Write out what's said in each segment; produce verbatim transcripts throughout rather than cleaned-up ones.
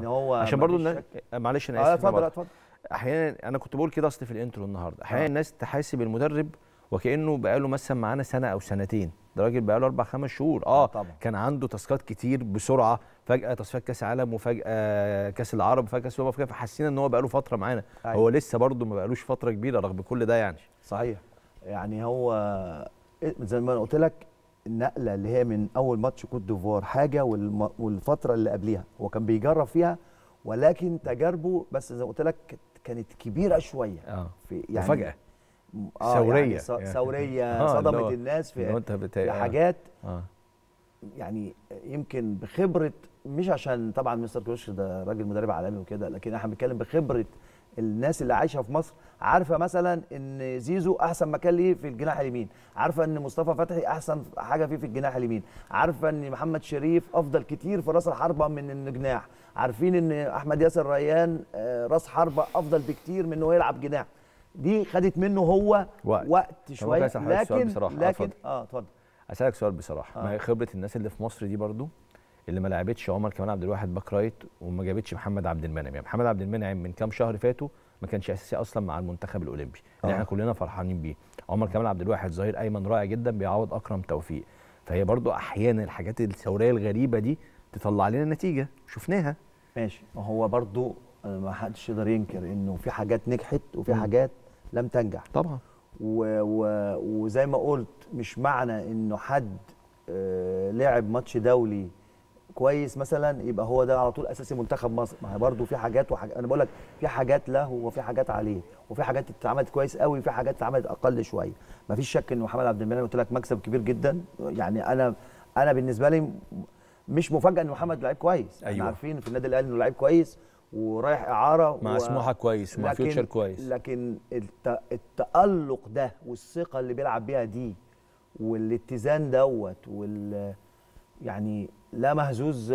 يعني هو عشان برضو الناس، معلش انا اسف. اه اتفضل اتفضل. احيانا انا كنت بقول كده اصل في الانترو النهارده، احيانا آه. الناس تحاسب المدرب وكانه بقاله مثلا معانا سنه او سنتين، ده راجل بقاله اربع خمس شهور. اه, آه طبعا. كان عنده تاسكات كتير بسرعه، فجاه تصفيات كاس عالم، وفجاه كاس العرب، وفجاه كاس الامم الافريقيه، فحسينا ان هو بقاله فتره معانا. أيوة. هو لسه برضه ما بقالوش فتره كبيره رغم كل ده يعني. صحيح. يعني هو زي ما انا قلت لك، النقله اللي هي من اول ماتش كوت ديفوار حاجه، والفتره اللي قبليها هو كان بيجرب فيها، ولكن تجاربه بس زي ما قلت لك كانت كبيره شويه. اه في يعني مفاجاه آه ثوريه يعني ثوريه آه صدمت الناس في, في حاجات آه. يعني يمكن بخبره، مش عشان طبعا مستر كروش ده راجل مدرب عالمي وكده، لكن احنا بنتكلم بخبره الناس اللي عايشه في مصر. عارفه مثلا ان زيزو احسن مكان ليه في الجناح اليمين، عارفه ان مصطفى فتحي احسن حاجه فيه في الجناح اليمين، عارفه ان محمد شريف افضل كتير في راس الحربه من الجناح، عارفين ان احمد ياسر ريان راس حربه افضل بكتير من انه يلعب جناح. دي خدت منه هو وقت, وقت شويه. لكن لكن اه اتفضل اسالك سؤال بصراحه. آه. ما هي خبره الناس اللي في مصر دي برضو اللي ما لعبتش عمر كمال عبد الواحد باك رايت، وما جابتش محمد عبد المنعم. يعني محمد عبد المنعم من كام شهر فاتوا ما كانش اساسي اصلا مع المنتخب الاولمبي اللي آه. احنا كلنا فرحانين بيه. عمر كمال عبد الواحد ظهير ايمن رائع جدا بيعوض اكرم توفيق. فهي برضو احيانا الحاجات الثوريه الغريبه دي تطلع لنا نتيجه شفناها. ماشي. ما هو برضو ما حدش يقدر ينكر انه في حاجات نجحت وفي م. حاجات لم تنجح طبعا. و و وزي ما قلت مش معنى انه حد آه لعب ماتش دولي كويس مثلا يبقى هو ده على طول اساسي منتخب مصر. ما هي برضه في حاجات وحاجات، انا بقول لك في حاجات له وفي حاجات عليه، وفي حاجات اتعملت كويس قوي وفي حاجات اتعملت اقل شويه. ما فيش شك ان محمد عبد المنعم قلت لك مكسب كبير جدا. يعني انا انا بالنسبه لي مش مفاجاه ان محمد لعيب كويس. أيوة. احنا عارفين في النادي الاهلي انه لعيب كويس ورايح اعاره مع و... سموحه كويس ومع فيوتشر كويس. لكن الت... التالق ده والثقه اللي بيلعب بيها دي والاتزان دوت وال يعني لا مهزوز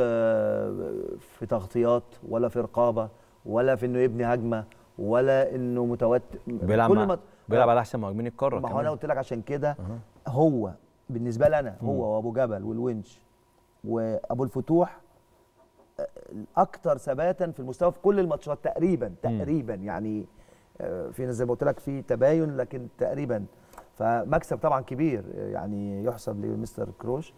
في تغطيات ولا في رقابه ولا في انه يبني هجمه ولا انه متوتر. بيلعب كل ما بيلعب على احسن مهاجمين القاره. ما هو انا قلت لك عشان كده أه. هو بالنسبه لي انا هو وابو جبل والونش وابو الفتوح الاكثر ثباتا في المستوى في كل الماتشات تقريبا تقريبا م. يعني في زي ما قلت لك في تباين لكن تقريبا. فمكسب طبعا كبير يعني يحسب لمستر كروش.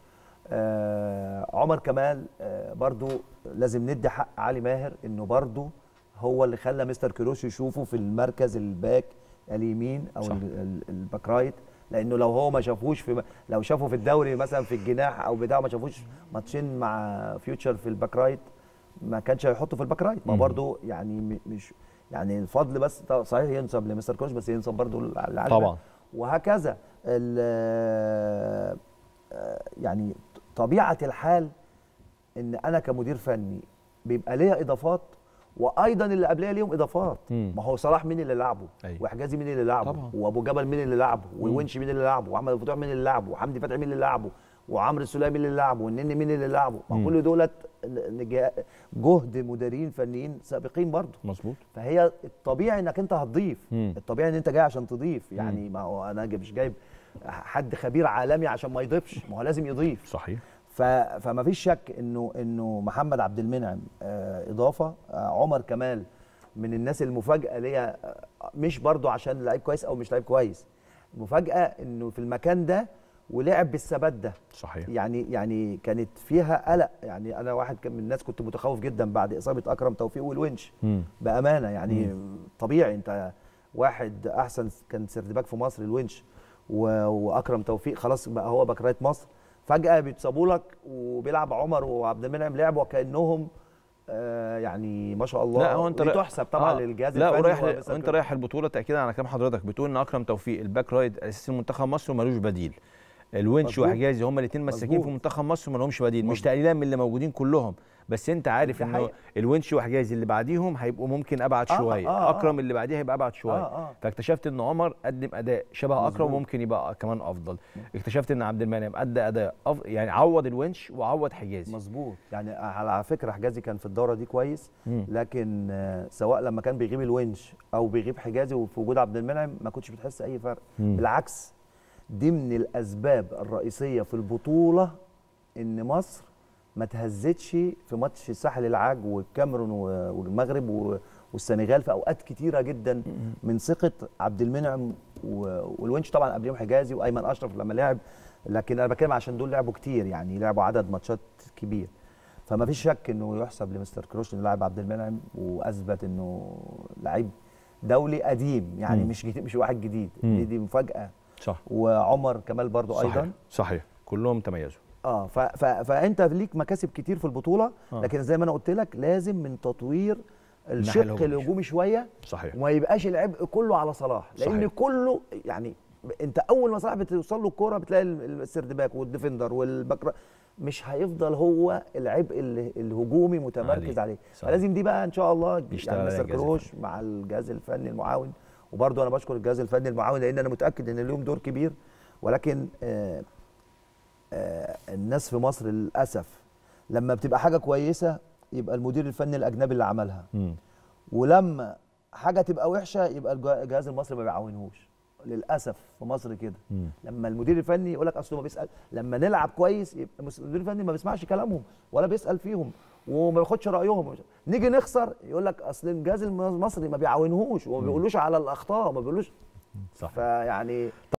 آه عمر كمال آه برضو لازم ندي حق علي ماهر انه برضو هو اللي خلى مستر كروش يشوفه في المركز الباك اليمين او الباك رايت، لانه لو هو ما شافوش في لو شافه في الدوري مثلا في الجناح او بتاعه ما شافوش ماتشين مع فيوتشر في الباك رايت ما كانش هيحطه في الباك رايت. ما برضو يعني مش يعني الفضل بس صحيح ينسب لمستر كروش بس ينسب برضو لعلي طبعا وهكذا. يعني طبيعه الحال ان انا كمدير فني بيبقى ليا اضافات وايضا اللي قبليه ليهم اضافات. مم. ما هو صلاح مين اللي لعبه؟ أيوة. وحجازي مين اللي لعبه؟ طبعا. وابو جبل مين اللي لعبه؟ والونش مين اللي لعبه؟ واحمد الفتوح مين اللي لعبه؟ وحمدي فتحي مين اللي لعبه؟ وعمرو السوليه مين اللي لعبه؟ والنني مين اللي لعبه؟ ما كل دولت جهد مديرين فنيين سابقين برضه. مظبوط. فهي الطبيعي انك انت هتضيف. مم. الطبيعي ان انت جاي عشان تضيف. يعني ما هو انا مش جايب حد خبير عالمي عشان ما يضيفش، ما هو لازم يضيف. صحيح. فما فيش شك انه انه محمد عبد المنعم آه اضافه. آه عمر كمال من الناس المفاجاه ليا، آه مش برضو عشان لعيب كويس او مش لعيب كويس، المفاجاه انه في المكان ده ولعب بالثبات ده. صحيح. يعني يعني كانت فيها قلق. يعني انا واحد كان من الناس كنت متخوف جدا بعد اصابه اكرم توفيق والونش. م. بامانه يعني م. طبيعي انت واحد احسن كان سيرد في مصر الونش واكرم توفيق خلاص بقى هو باك رايت مصر، فجأة بيتصابوا لك وبيلعب عمر وعبد المنعم لعب وكأنهم آه يعني ما شاء الله. لا هو انت تحسب طبعا آه للجهاز الفني. لا ورايح وانت رايح البطوله تاكيدا على كلام حضرتك بتقول ان اكرم توفيق الباك رايت اساسي منتخب مصر ومالوش بديل. الونش وحجازي هما الاثنين مساكين في منتخب مصر وما لهمش بديل. مش تقليلا من اللي موجودين كلهم، بس انت عارف ان الونش وحجازي اللي بعديهم هيبقوا ممكن ابعد آه شويه. آه آه اكرم اللي بعديه هيبقى ابعد شويه. آه آه فاكتشفت ان عمر قدم اداء شبه مزبوط. اكرم وممكن يبقى كمان افضل. اكتشفت ان عبد المنعم ادى اداء أف... يعني عوض الونش وعوض حجازي. مظبوط. يعني على فكره حجازي كان في الدوره دي كويس، لكن آه سواء لما كان بيغيب الونش او بيغيب حجازي وفي وجود عبد المنعم ما كنتش بتحس اي فرق. مم. بالعكس دي من الاسباب الرئيسيه في البطوله ان مصر ما تهزتش في ماتش ساحل العاج والكاميرون والمغرب والسنغال في اوقات كتيره جدا من ثقه عبد المنعم والونش، طبعا قبليهم حجازي وايمن اشرف لما لعب، لكن انا بتكلم عشان دول لعبوا كتير، يعني لعبوا عدد ماتشات كبير. فما فيش شك انه يحسب لمستر كروش انه لاعب عبد المنعم، واثبت انه لعيب دولي قديم، يعني مم. مش جديد، مش واحد جديد، دي, دي مفاجاه. صح. وعمر كمال برضو صحيح. ايضا صحيح، كلهم تميزوا. اه ف ف فانت ليك مكاسب كتير في البطوله، آه. لكن زي ما انا قلت لك لازم من تطوير الشق الهجومي شويه. صحيح. وما يبقاش العبء كله على صلاح، لان صحيح. كله يعني انت اول ما صلاح بتوصل له الكوره بتلاقي السيرد باك والديفندر والباك مش هيفضل هو العبء الهجومي متمركز عليه. فلازم دي بقى ان شاء الله يعني مستر كروش مع الجهاز الفني المعاون، وبرضه انا بشكر الجهاز الفني المعاون لان انا متاكد ان لهم دور كبير، ولكن آآ آآ الناس في مصر للاسف لما بتبقى حاجه كويسه يبقى المدير الفني الاجنبي اللي عملها، م. ولما حاجه تبقى وحشه يبقى الجهاز المصري ما بيعاونهوش. للاسف في مصر كده، لما المدير الفني يقول لك اصل ما بيسال، لما نلعب كويس يبقى المدير الفني ما بيسمعش كلامهم ولا بيسال فيهم وما بياخدش رايهم، نيجي نخسر يقول لك اصل الجهاز المصري ما بيعاونهوش وما بيقولوش على الاخطاء، ما بيقولوش. صح. فيعني